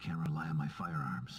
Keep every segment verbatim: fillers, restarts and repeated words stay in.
can't rely on my firearms.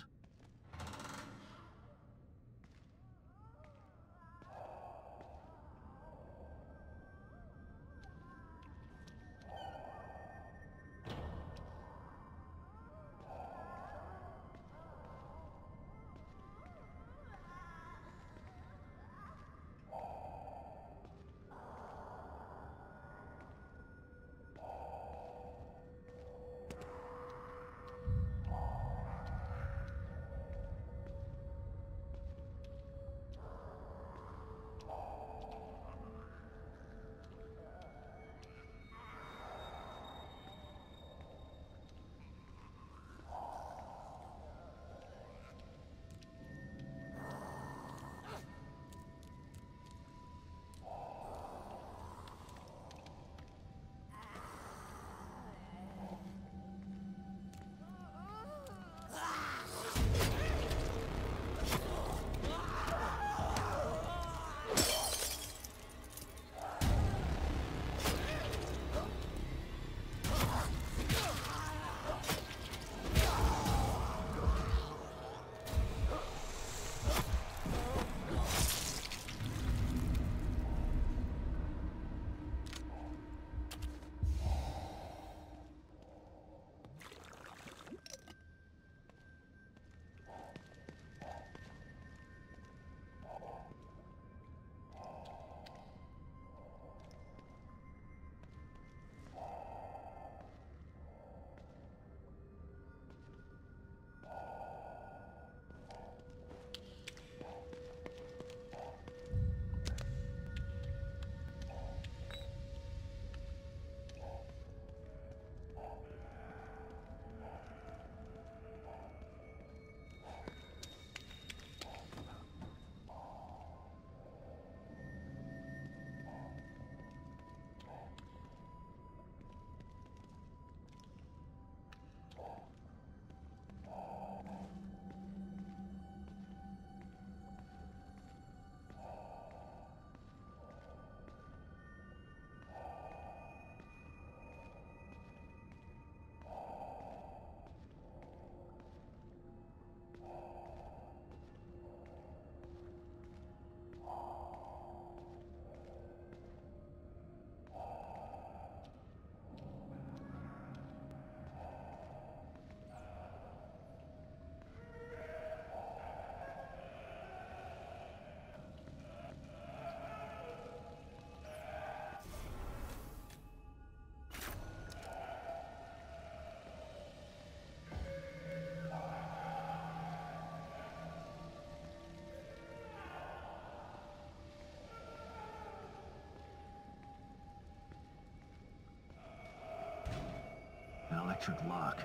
An electric lock.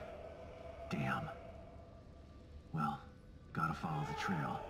Damn. Well, gotta follow the trail.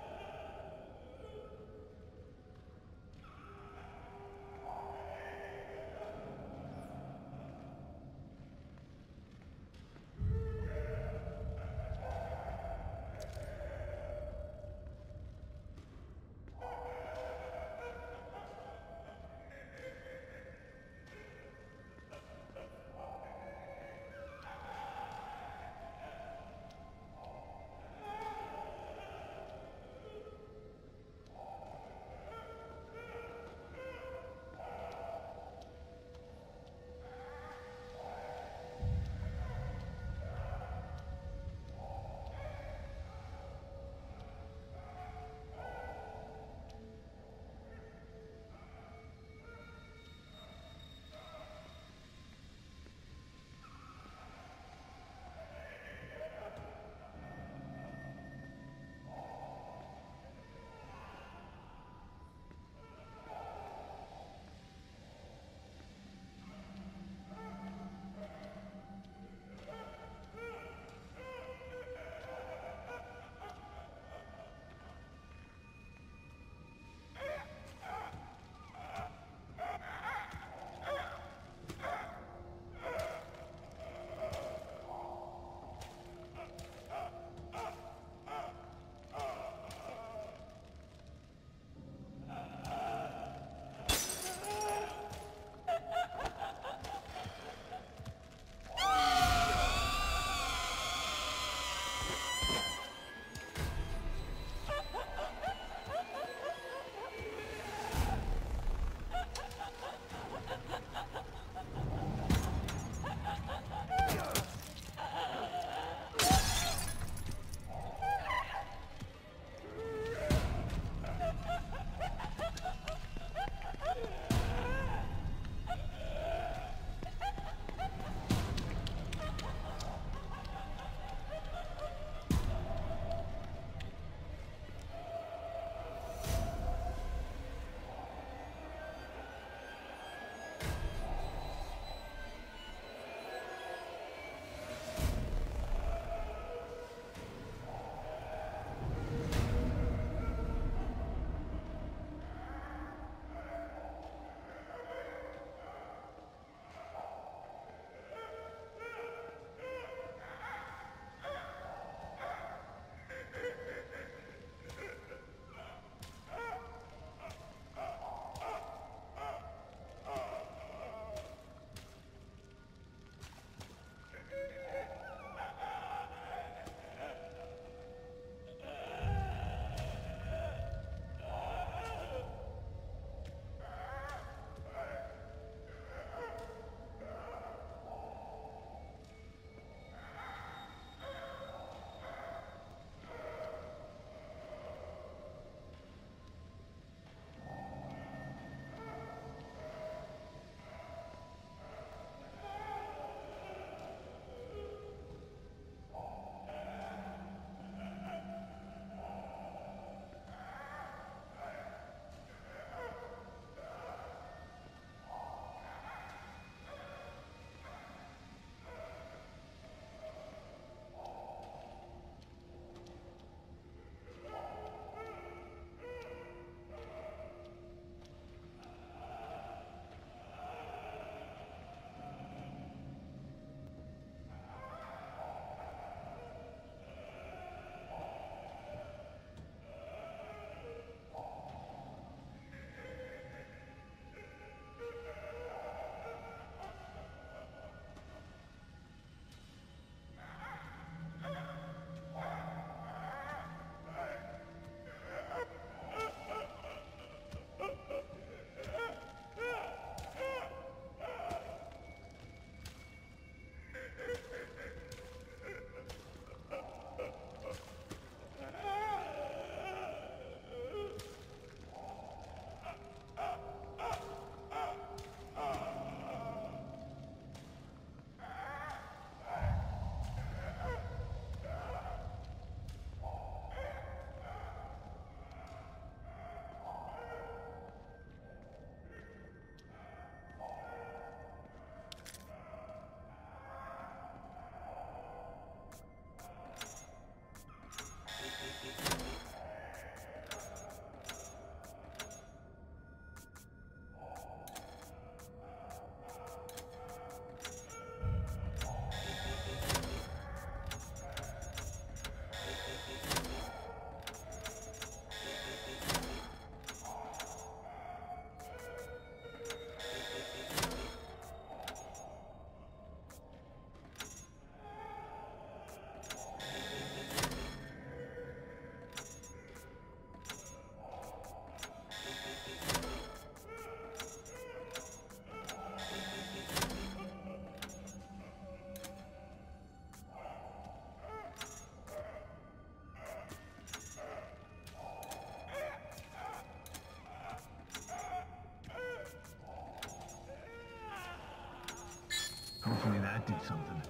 Hopefully that did something.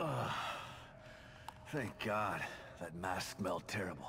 Thank God. That mask smelled terrible.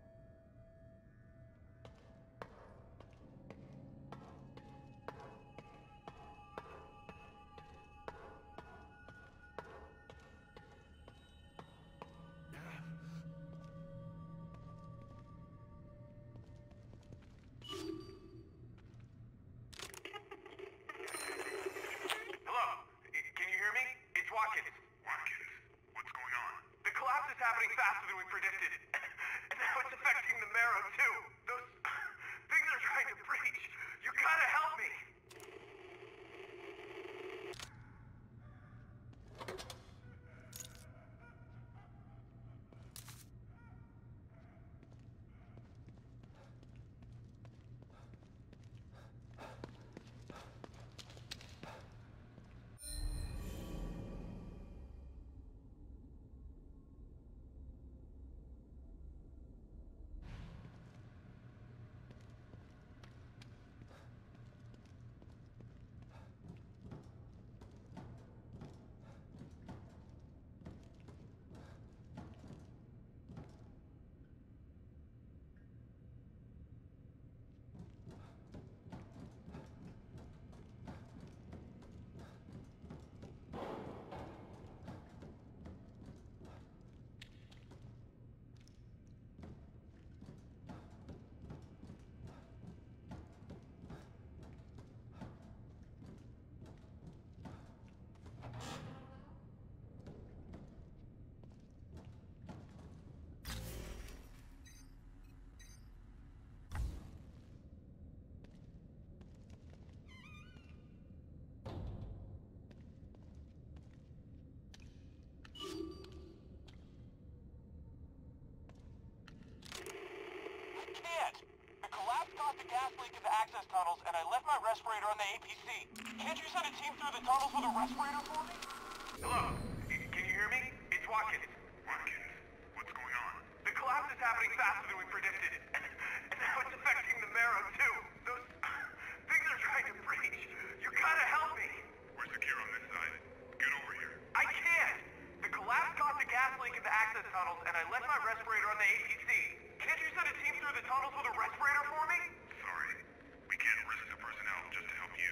Tunnels, and I left my respirator on the A P C. Can't you send a team through the tunnels with a respirator for me? Hello? Can you hear me? It's Watkins. Watkins, what's going on? The collapse is happening faster than we predicted. And now it's affecting the marrow, too. Those things are trying to breach. You gotta help me. We're secure on this side. Get over here. I can't. The collapse caused a gas leak in the access tunnels, and I left my respirator on the A P C. Can't you send a team through the tunnels with a respirator for me? Sorry. We can't risk the personnel just to help you.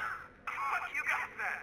Fuck you guys then!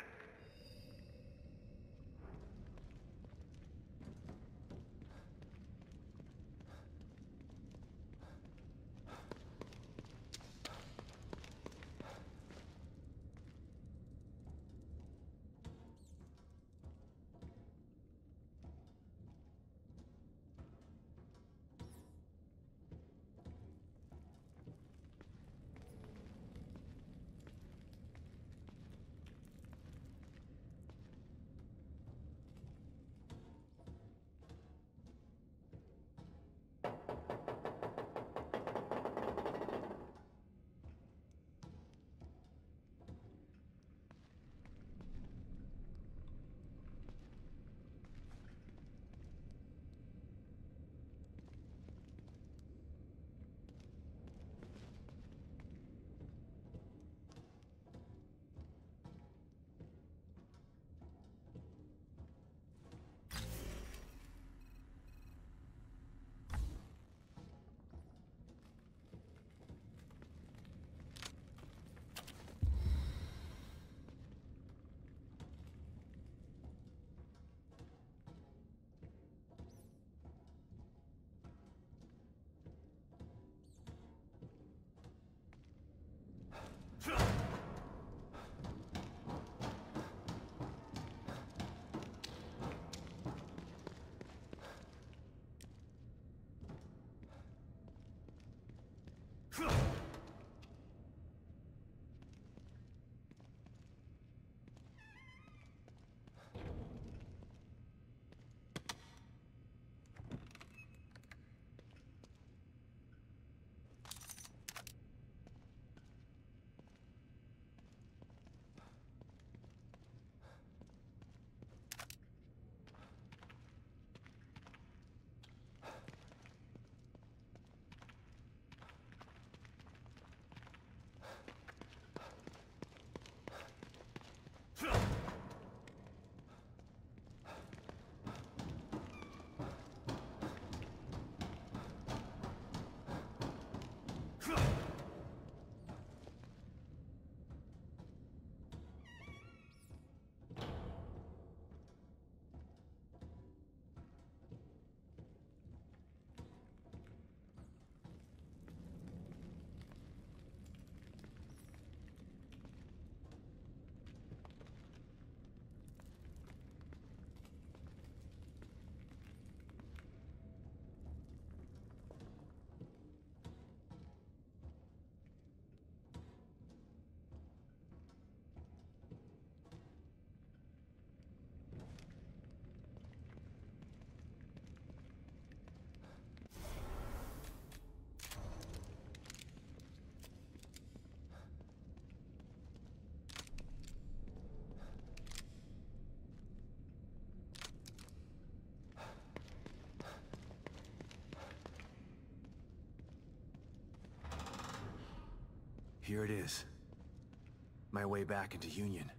Here it is. My way back into Union.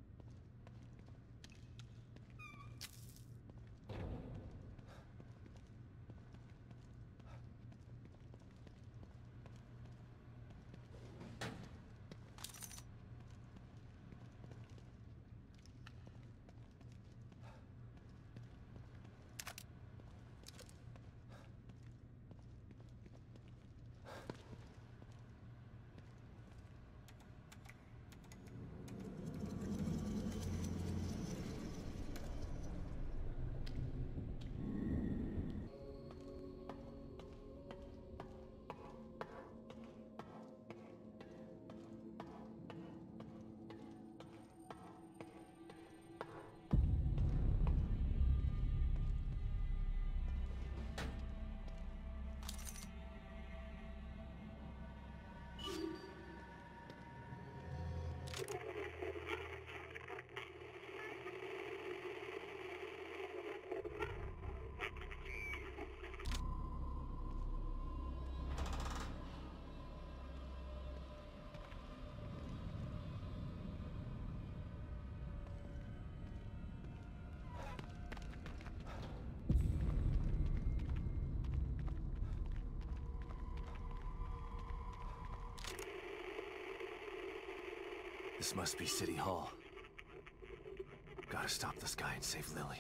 This must be City Hall. Gotta stop this guy and save Lily.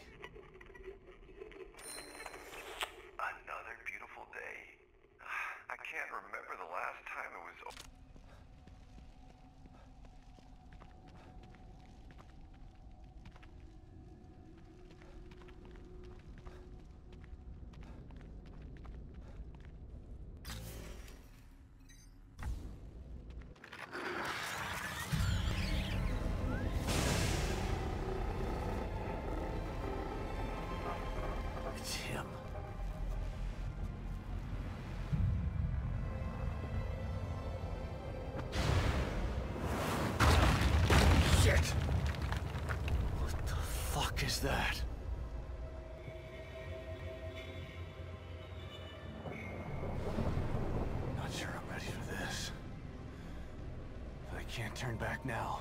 Another beautiful day. I can't remember the last time it was... It's him. Shit! What the fuck is that? Not sure I'm ready for this. But I can't turn back now.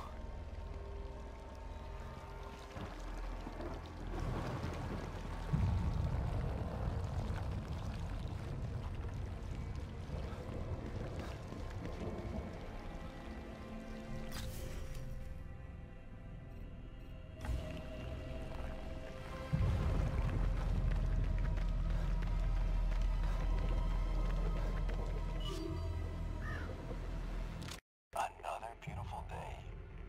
Another beautiful day.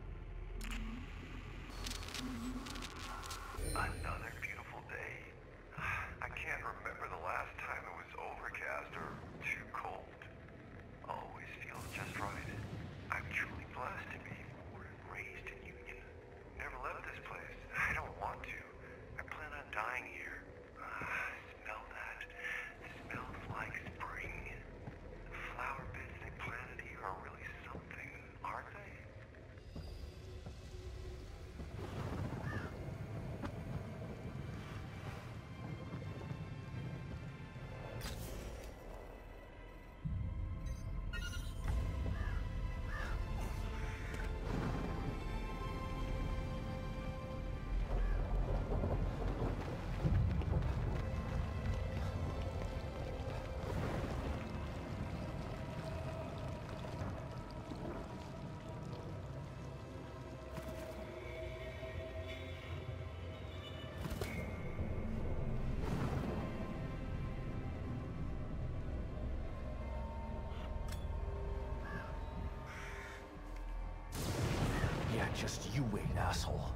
Another beautiful day. I can't remember the last time it was overcast or too cold. Always feels just right. I'm truly blessed to be born and raised in Union. Never left this place. I don't want to. I plan on dying here. Ah, smell that. It smells like spring. The flower beds they planted here are really something, aren't they? Yeah, just you wait, asshole.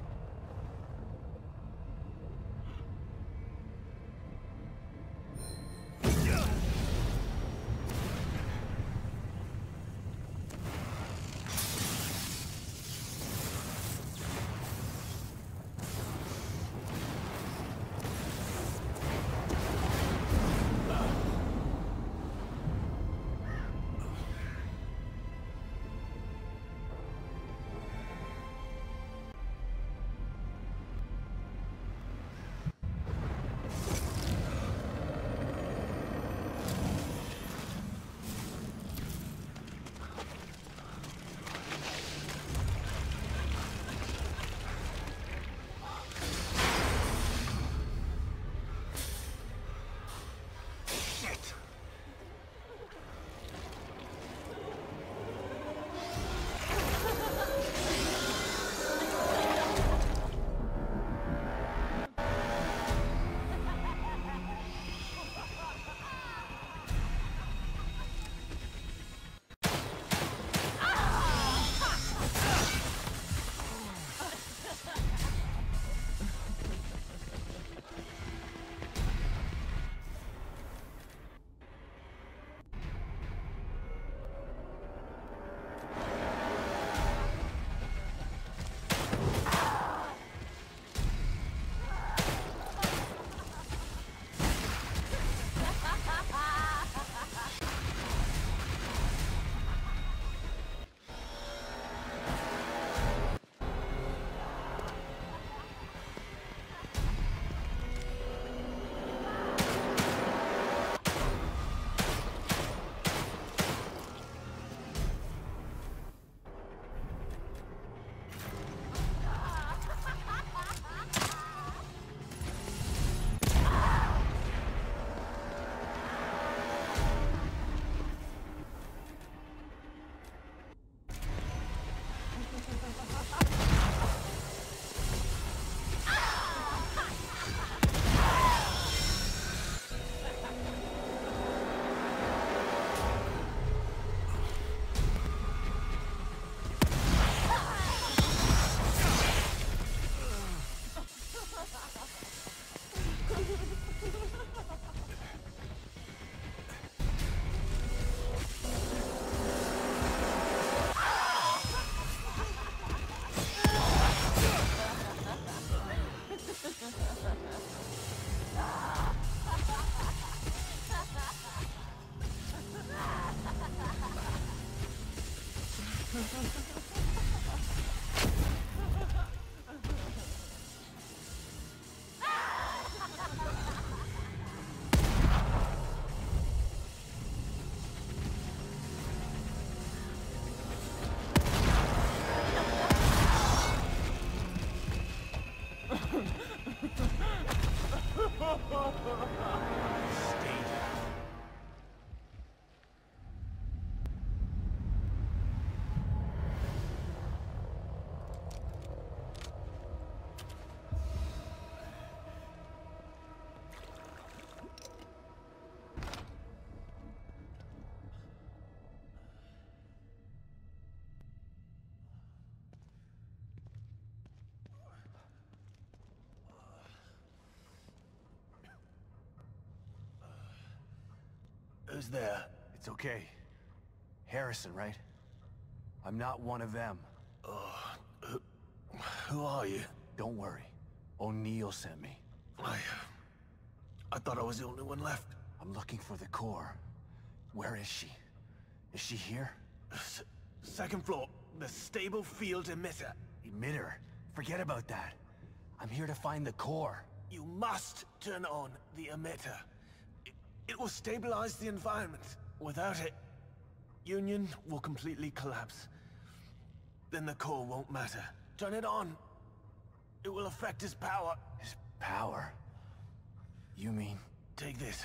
was there. It's okay. Harrison, right? I'm not one of them. Uh, who, who are you? Don't worry. O'Neill sent me. I... I thought I was the only one left. I'm looking for the core. Where is she? Is she here? S second floor. The stable field emitter. Emitter? Forget about that. I'm here to find the core. You must turn on the emitter. It, it will stabilize the environment. Without it, Union will completely collapse. Then the core won't matter. Turn it on. It will affect his power. His power? You mean... Take this.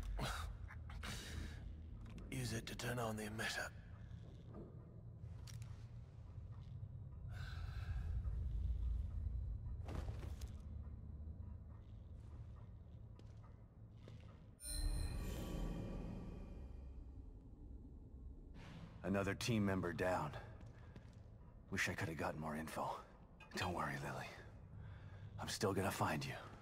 Use it to turn on the emitter. Another team member down. Wish I could have gotten more info. Don't worry, Lily. I'm still gonna find you.